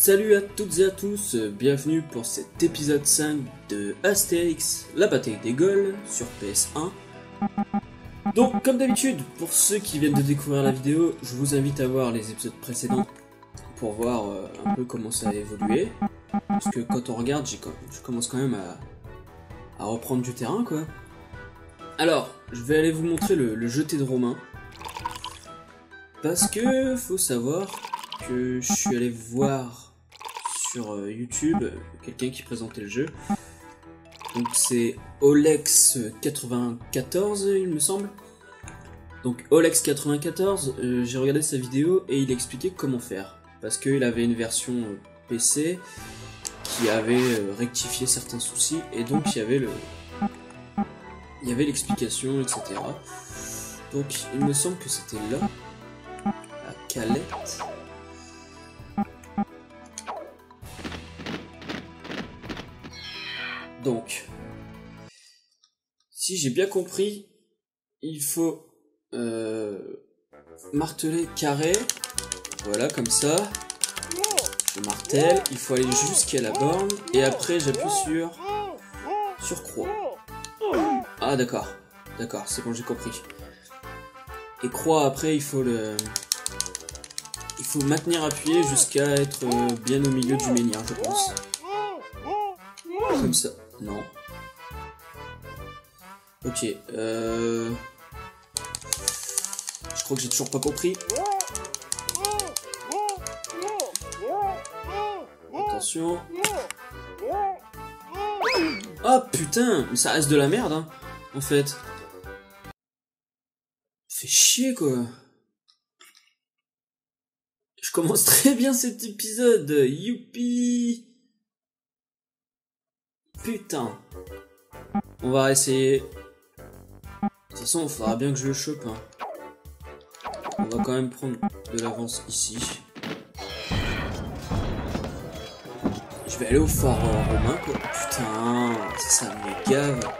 Salut à toutes et à tous, bienvenue pour cet épisode 5 de Astérix, la bataille des Gaules sur PS1. Donc comme d'habitude, pour ceux qui viennent de découvrir la vidéo, je vous invite à voir les épisodes précédents pour voir un peu comment ça a évolué. Parce que quand on regarde, je commence quand même à reprendre du terrain quoi. Alors, je vais aller vous montrer le jeté de Romain. Parce que faut savoir que je suis allé voir sur YouTube quelqu'un qui présentait le jeu. Donc c'est Olex94 il me semble. Donc Olex94, j'ai regardé sa vidéo et il expliquait comment faire. Parce qu'il avait une version PC qui avait rectifié certains soucis et donc il y avait l'explication, etc. Donc il me semble que c'était là, à Calette. Donc, si j'ai bien compris, il faut marteler carré, voilà comme ça, je martèle, il faut aller jusqu'à la borne, et après j'appuie sur croix. Ah d'accord, c'est bon j'ai compris. Et croix après il faut maintenir appuyé jusqu'à être bien au milieu du menhir je pense. Comme ça. Non. Ok, je crois que j'ai toujours pas compris. Attention. Ah putain, mais ça reste de la merde, hein, en fait. Fait chier, quoi. Je commence très bien cet épisode, youpi. Putain. On va essayer. De toute façon, il faudra bien que je le chope. Hein. On va quand même prendre de l'avance ici. Je vais aller au phare romain, quoi. Putain, ça me gave.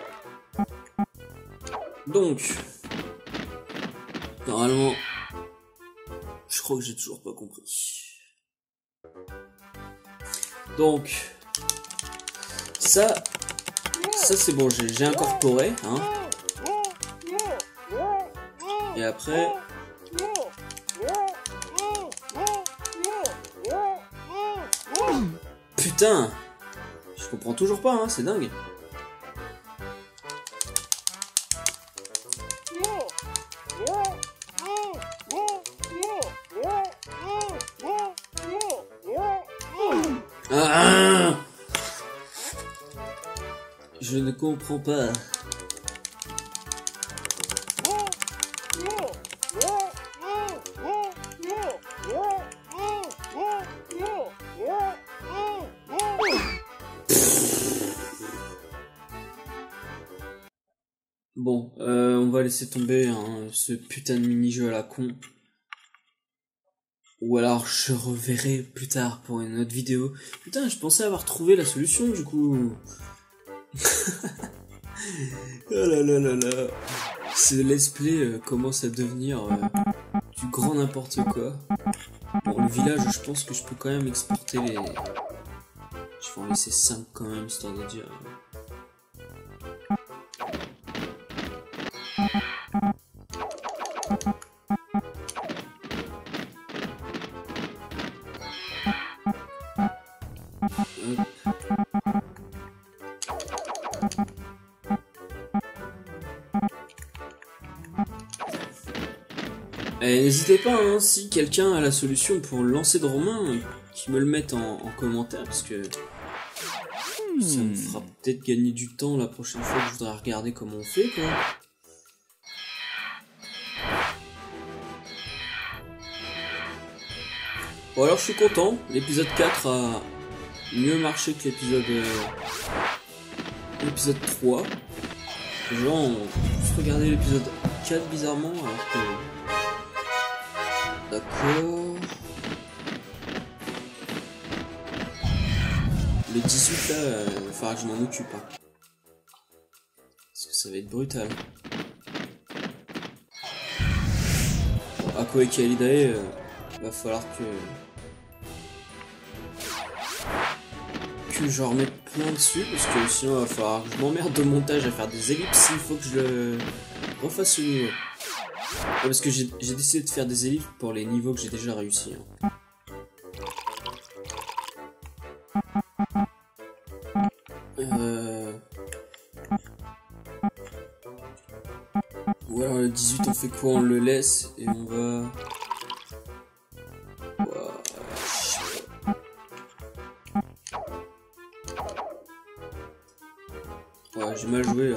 Donc, normalement, je crois que j'ai toujours pas compris. Donc, ça c'est bon, j'ai incorporé, hein. Et après... Putain, je comprends toujours pas, hein, c'est dingue. Ah, je ne comprends pas. Bon, on va laisser tomber hein, ce putain de mini-jeu à la con. Ou alors je reverrai plus tard pour une autre vidéo. Putain, je pensais avoir trouvé la solution du coup. Oh là là là là. Ce let's play commence à devenir du grand n'importe quoi. Bon, le village, je pense que je peux quand même exporter les... Je vais en laisser 5 quand même, histoire de dire... N'hésitez pas, hein, si quelqu'un a la solution pour le lancer de Romain, qu'il me le mette en commentaire, parce que ça me fera peut-être gagner du temps la prochaine fois que je voudrais regarder comment on fait, quoi. Bon alors je suis content, l'épisode 4 a mieux marché que l'épisode 3. Les gens ont juste regardé l'épisode 4 bizarrement, alors que... D'accord. Le 18 là, il va falloir que je m'en occupe. Hein. Parce que ça va être brutal. Bon, Ako et Kalidae, va falloir que... que j'en remette plein dessus, parce que sinon il va falloir que je m'emmerde au montage à faire des ellipses, il faut que je le refasse au niveau. Ouais, parce que j'ai décidé de faire des ellipses pour les niveaux que j'ai déjà réussi. Hein. Ou alors le 18 on fait quoi? On le laisse et on va... Ouais, j'ai mal joué là.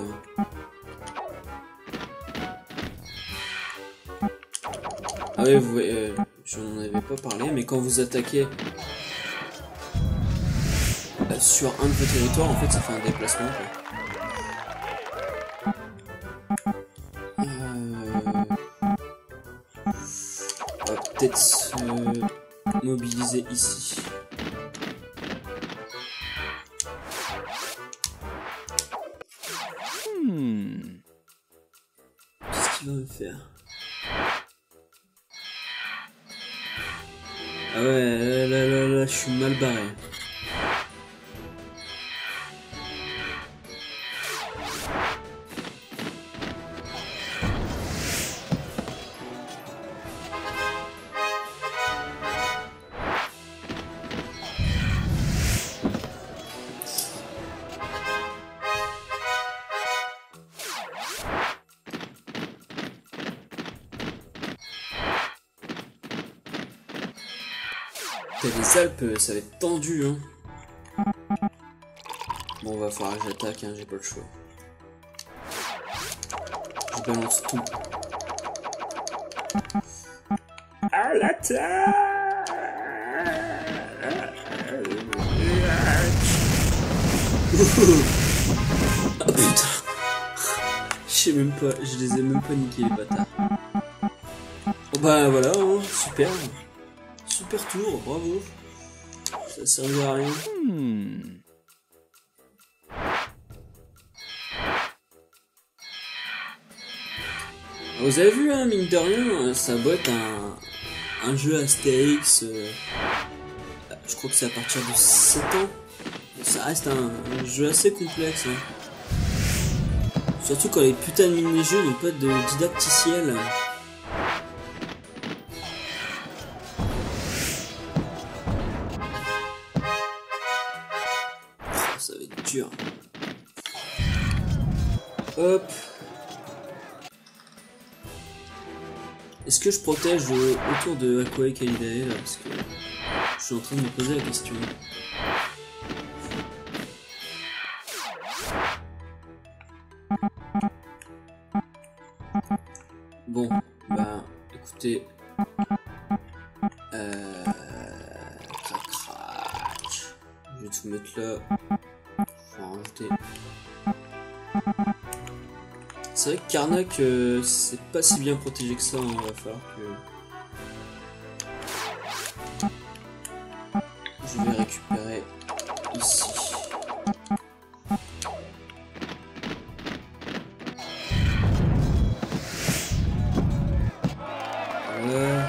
Ah oui, vous voyez, je n'en avais pas parlé, mais quand vous attaquez sur un de vos territoires, en fait, ça fait un déplacement. On va peut-être se mobiliser ici. Qu'est-ce qu'il va me faire? Ah ouais, là, je suis mal barré. Les Alpes, ça va être tendu, hein. Bon, va falloir que j'attaque, hein, j'ai pas le choix. Je balance tout. À l'attaque! Ah putain! Je sais même pas, je les ai même pas niqués les bâtards. Oh bah voilà, hein, super. Super tour, bravo. Ça servait à rien. Vous avez vu, hein, mine de rien, ça doit être un jeu Astérix. Je crois que c'est à partir de 7 ans. Ça reste un jeu assez complexe. Hein. Surtout quand les putains de mini-jeux n'ont pas de didacticiel. Ça va être dur. Hop. Est-ce que je protège autour de Aqua et Calidae là, parce que je suis en train de me poser la question. Bon, bah écoutez. Crac crac. Je vais tout mettre là. Je vais en rajouter. C'est vrai que Karnak, c'est pas si bien protégé que ça, hein. Il va falloir que je vais récupérer ici. Voilà.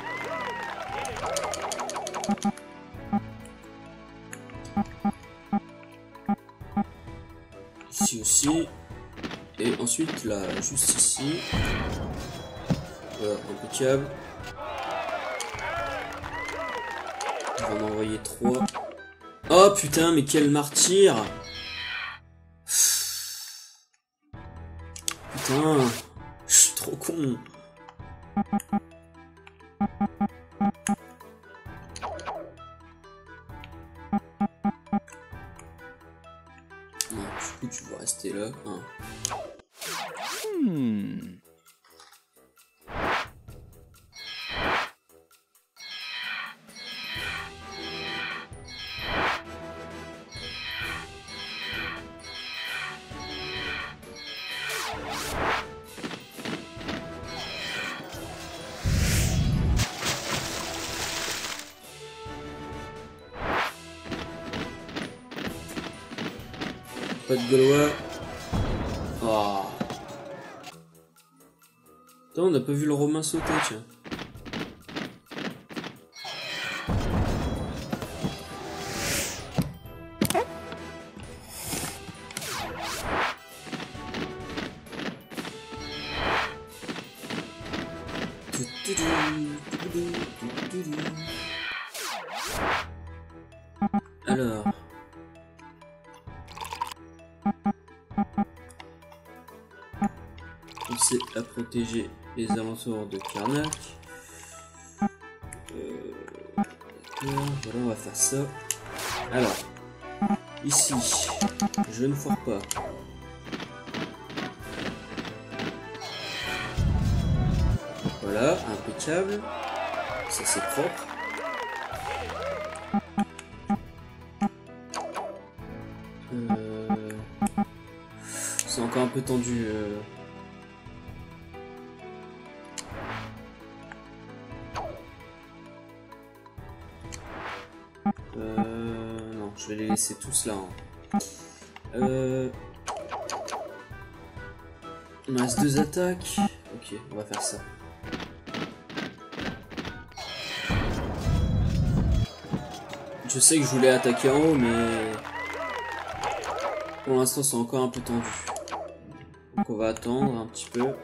Ici aussi. Et ensuite là, juste ici. Voilà, impeccable. On va en envoyer 3. Oh putain, mais quel martyr! Putain, je suis trop con. Non, du coup tu vas rester là. Hein. Pas de Gaulois. Oh. Attends, on n'a pas vu le Romain sauter, tiens. Alors. Penser à protéger les alentours de Karnak. D'accord, voilà, on va faire ça. Alors, ici, je ne foire pas. Voilà, impeccable. Ça c'est propre. C'est encore un peu tendu. Non, je vais les laisser tous là. Hein. Il me reste 2 attaques. Ok, on va faire ça. Je sais que je voulais attaquer en haut, mais pour l'instant c'est encore un peu tendu. Donc on va attendre un petit peu.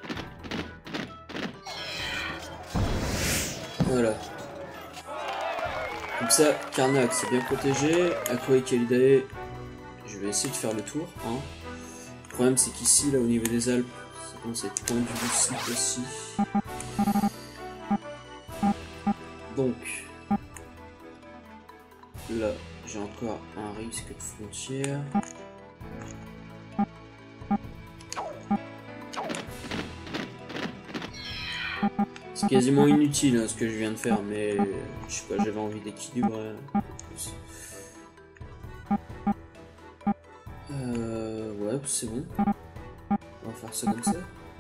Voilà. Comme ça, Karnak c'est bien protégé. Aqua et Kalidae, je vais essayer de faire le tour. Hein. Le problème c'est qu'ici, là au niveau des Alpes, ça commence à être tendu aussi. Donc, là j'ai encore un risque de frontière. C'est quasiment inutile hein, ce que je viens de faire, mais je sais pas, j'avais envie d'équilibrer. Ouais, c'est bon. On va faire ça comme ça.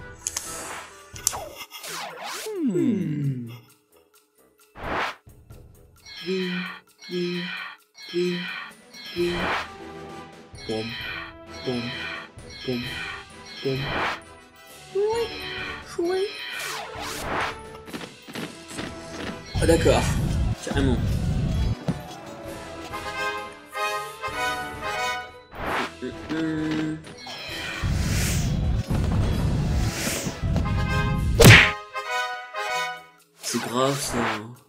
Ah d'accord, carrément. C'est grave ça.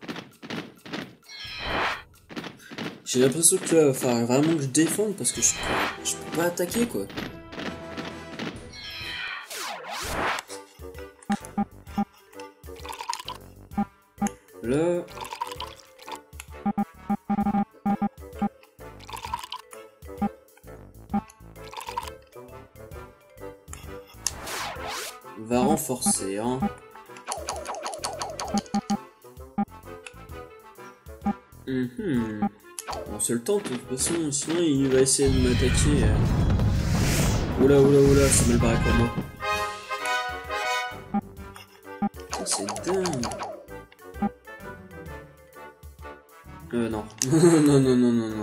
J'ai l'impression que là, il va falloir vraiment que je défende parce que je peux pas attaquer quoi. Là. On va renforcer, hein. On se le tente de toute façon, sinon il va essayer de m'attaquer. Oula, c'est mal barré pour moi. C'est dingue. Non. non.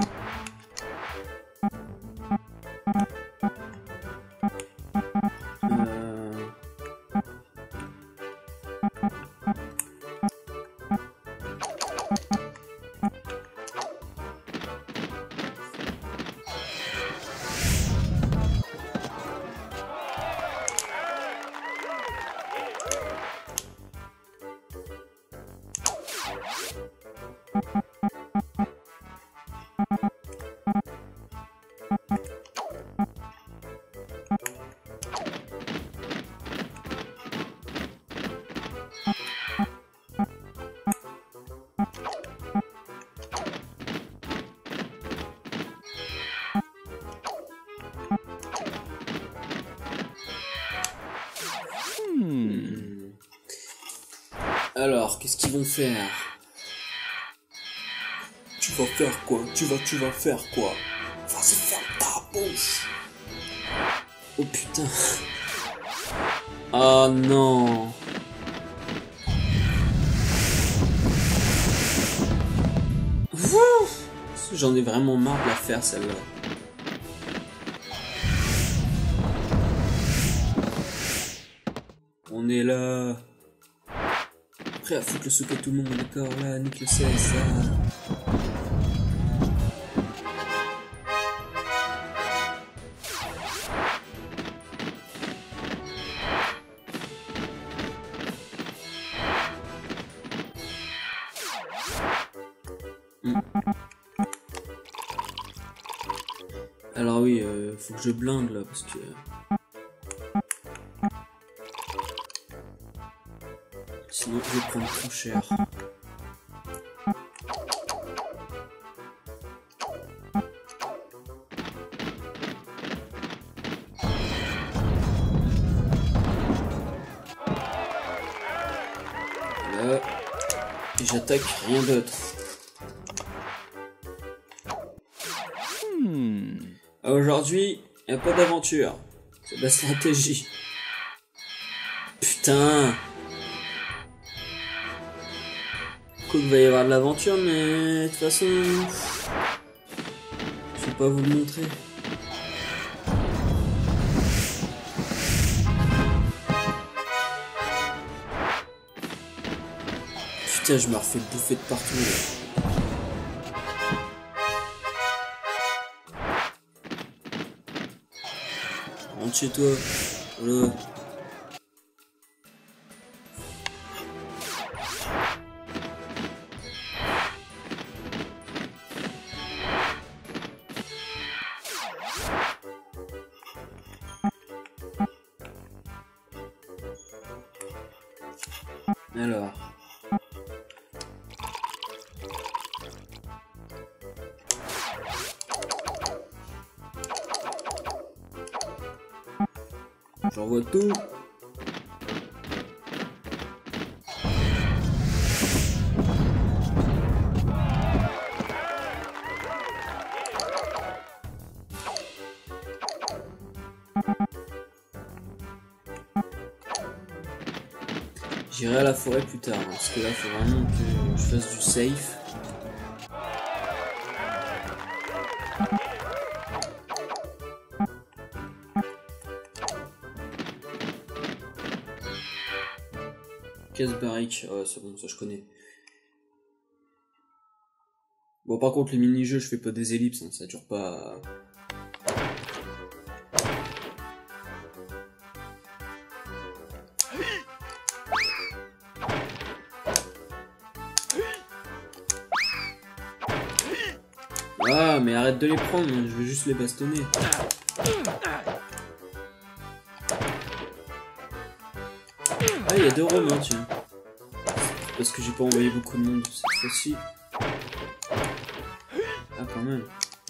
Alors, qu'est-ce qu'ils vont faire? Tu vas faire quoi? Tu vas faire quoi? Vas-y, ferme ta bouche! Oh putain! Oh non! J'en ai vraiment marre de la faire celle-là. On est là. Prêt à foutre le souk à tout le monde, d'accord, là, nique le ciel, ça. Alors oui, faut que je blinde là parce que... Sinon je vais prendre trop cher. Là, et j'attaque rien d'autre. Aujourd'hui, y a pas d'aventure. C'est de la stratégie. Putain. Quoi qu'il va y avoir de l'aventure, mais de toute façon... Je vais pas vous le montrer. Putain, je me refais bouffer de partout là. Rentre chez toi. Voilà. Alors. J'envoie tout. J'irai à la forêt plus tard, hein, parce que là, il faut vraiment que je fasse du safe. Casse barrique, oh, c'est bon, ça je connais. Bon, par contre, les mini-jeux, je fais pas des ellipses, hein, ça dure pas... Ah, mais arrête de les prendre, je vais juste les bastonner. Ah, il y a 2 romains, tiens. Parce que j'ai pas envoyé beaucoup de monde cette fois-ci. Ah, quand même.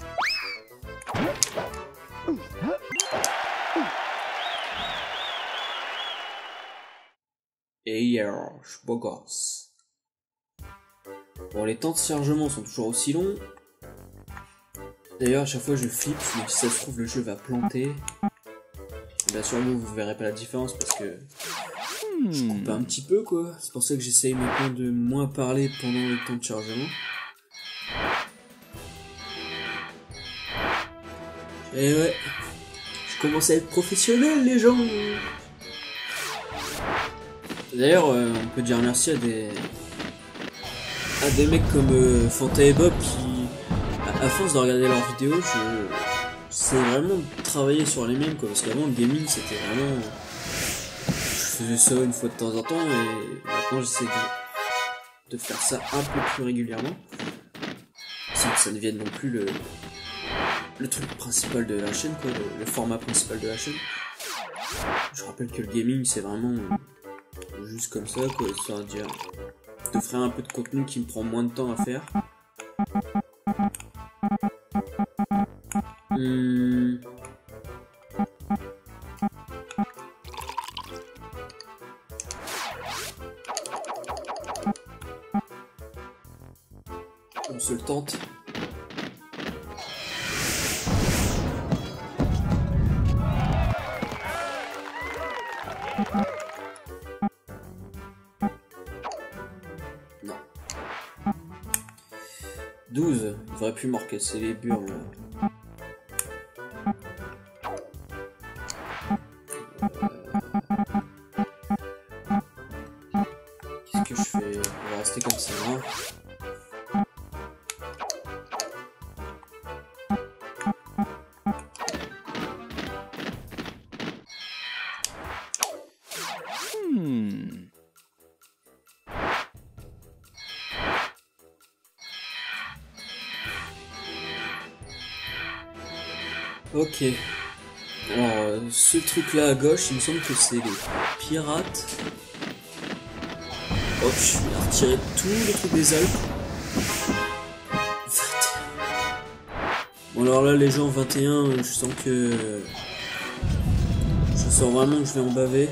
Et hier, je suis beau gosse. Bon, les temps de chargement sont toujours aussi longs. D'ailleurs, à chaque fois je flippe, je me dis si ça se trouve le jeu va planter. Bien sûr, vous verrez pas la différence parce que je coupe un petit peu quoi. C'est pour ça que j'essaye maintenant de moins parler pendant le temps de chargement. Et ouais, je commence à être professionnel les gens. D'ailleurs, on peut dire merci à des mecs comme Fanta et Bob qui, à force de regarder leurs vidéos, c'est vraiment de travailler sur les mêmes quoi, parce qu'avant le gaming c'était vraiment, je faisais ça une fois de temps en temps et maintenant j'essaie de faire ça un peu plus régulièrement, sans que ça ne devienne non plus le truc principal de la chaîne quoi, le format principal de la chaîne. Je rappelle que le gaming c'est vraiment juste comme ça quoi, histoire de dire, d'offrir un peu de contenu qui me prend moins de temps à faire. On se le tente. Non. 12, il devrait plus marquer, c'est les burnes là. Qu'est-ce que je fais? On va rester comme ça, hein. Ok. Alors, ce truc-là à gauche, il me semble que c'est les pirates. Hop, je vais retirer tous les trucs des Alpes. 21. Bon, alors là, les gens, 21, je sens que... Je sens vraiment que je vais en baver.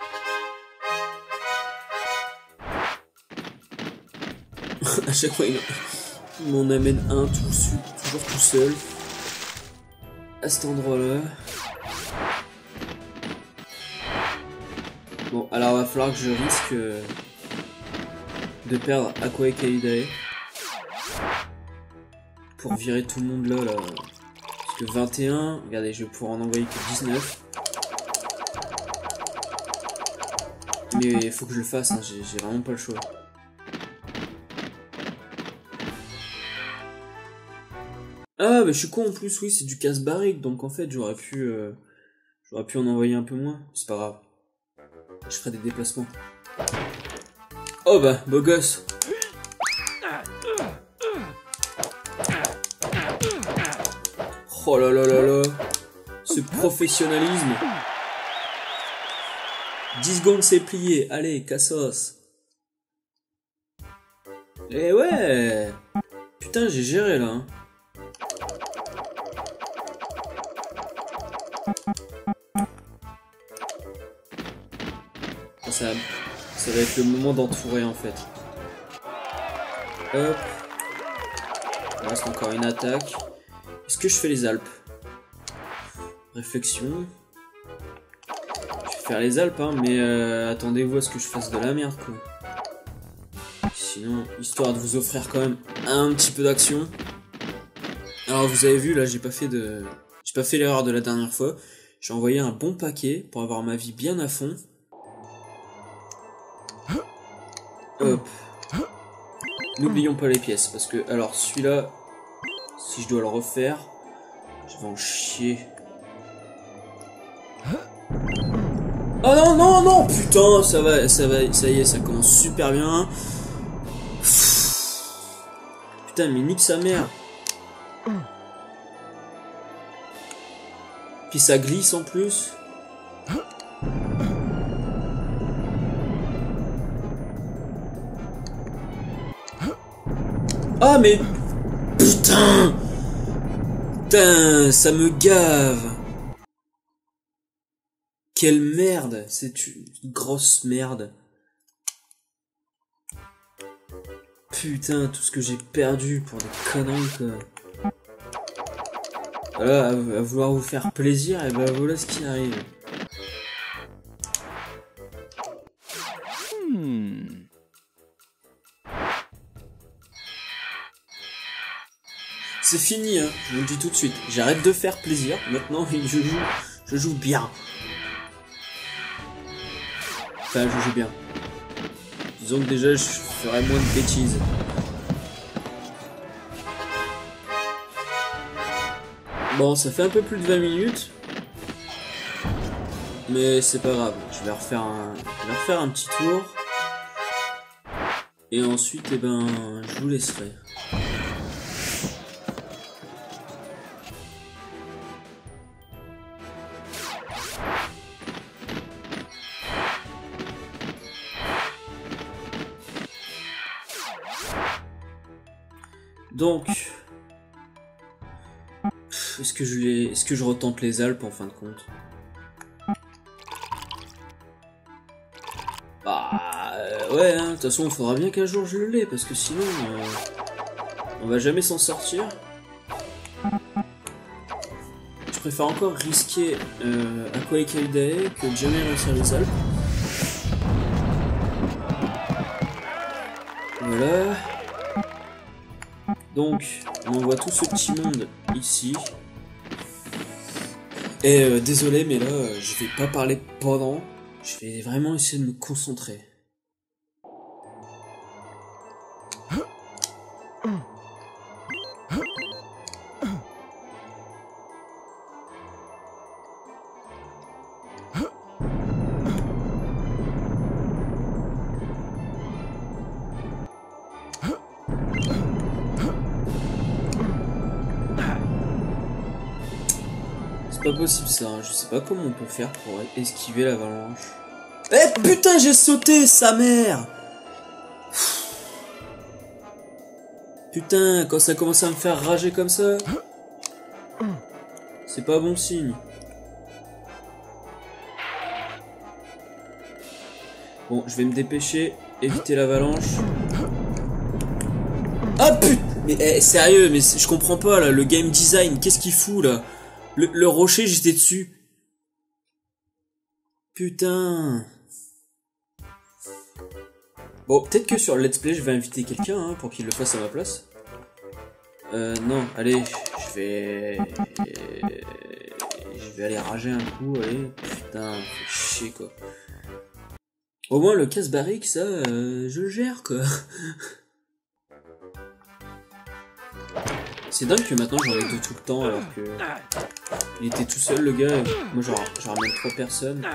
À chaque fois, il m'en amène un toujours tout seul. À cet endroit-là. Bon, alors va falloir que je risque de perdre Aqua et Kaidae pour virer tout le monde là. Parce que 21, regardez, je vais pouvoir en envoyer que 19. Mais il faut que je le fasse, hein, j'ai vraiment pas le choix. Ah, mais je suis con en plus, oui, c'est du casse-barrique, donc en fait j'aurais pu en envoyer un peu moins. C'est pas grave. Je ferai des déplacements. Oh bah, beau gosse. Oh là là là là. Ce professionnalisme. 10 secondes c'est plié. Allez, cassos. Eh ouais. Putain, j'ai géré là. Hein. Ça va être le moment d'entourer en fait. Hop. Il reste encore une attaque. Est-ce que je fais les Alpes? Réflexion. Je vais faire les Alpes, hein, mais attendez-vous à ce que je fasse de la merde, quoi. Sinon, histoire de vous offrir quand même un petit peu d'action. Alors vous avez vu, là, j'ai pas fait l'erreur de la dernière fois. J'ai envoyé un bon paquet pour avoir ma vie bien à fond. Hop. N'oublions pas les pièces, parce que, alors, celui-là, si je dois le refaire, je vais en chier. Oh non, non, non, putain, ça y est, ça commence super bien. Putain, mais nique sa mère. Puis ça glisse en plus. Ah mais... Putain! Putain, ça me gave! Quelle merde! C'est une grosse merde. Putain, tout ce que j'ai perdu pour des conneries, quoi. Voilà, à vouloir vous faire plaisir, et ben voilà ce qui arrive. C'est fini, hein, je vous le dis tout de suite. J'arrête de faire plaisir, maintenant je joue bien. Enfin, je joue bien. Disons que déjà, je ferai moins de bêtises. Bon, ça fait un peu plus de 20 minutes. Mais c'est pas grave, je vais refaire un petit tour. Et ensuite, eh ben, je vous laisserai. Donc, est-ce que je retente les Alpes en fin de compte? Bah ouais, hein, de toute façon, il faudra bien qu'un jour je le l'ai, parce que sinon, on va jamais s'en sortir. Je préfère encore risquer Aqua et Kaidae que de jamais réussir les Alpes. Voilà. Donc, on envoie tout ce petit monde ici. Et désolé, mais là, je vais pas parler pendant. Je vais vraiment essayer de me concentrer. c'est pas possible ça, hein. Je sais pas comment on peut faire pour esquiver l'avalanche. Eh putain, j'ai sauté, sa mère! Putain, quand ça commence à me faire rager comme ça, c'est pas bon signe. Bon, je vais me dépêcher, éviter l'avalanche. Ah putain! Mais sérieux, mais je comprends pas là, le game design, qu'est-ce qu'il fout là? Le rocher, j'étais dessus. Putain. Bon, peut-être que sur le let's play, je vais inviter quelqu'un hein, pour qu'il le fasse à ma place. Non, allez, je vais aller rager un coup, allez. Putain, fait chier quoi. Au moins le casse-barrique, ça, je le gère quoi. C'est dingue que maintenant j'en ai deux tout le temps alors que il était tout seul le gars. Et moi j'en ramène 3 personnes.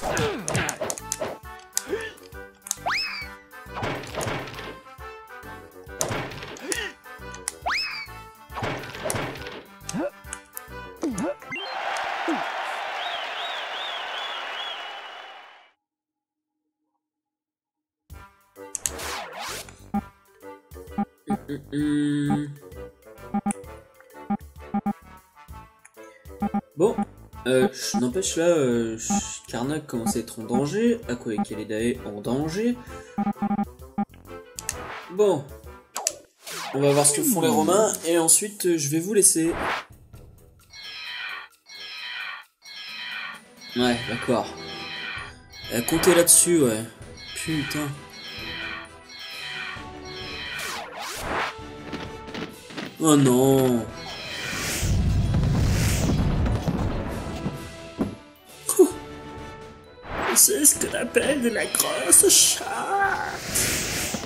Bon, n'empêche là, Karnak commence à être en danger, Aqua et Keledae en danger. Bon, on va voir ce que font les Romains et ensuite je vais vous laisser. Ouais, d'accord. Comptez là-dessus, ouais. Putain. Oh non. C'est ce qu'on appelle de la grosse chatte.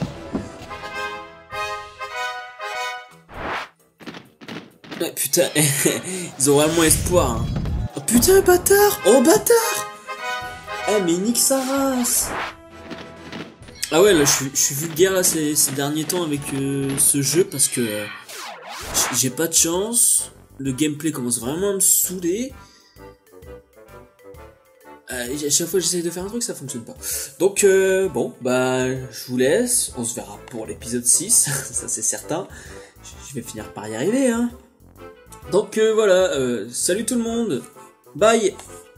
Ouais, putain, ils ont vraiment espoir. Hein. Oh putain, bâtard. Oh bâtard. Eh mais nique sa race. Ah ouais, là je suis vulgaire là ces derniers temps avec ce jeu parce que j'ai pas de chance. Le gameplay commence vraiment à me saouler. À chaque fois que j'essaye de faire un truc, ça fonctionne pas. Donc, bon, bah, je vous laisse. On se verra pour l'épisode 6, ça c'est certain. Je vais finir par y arriver, hein. Donc, voilà, salut tout le monde. Bye.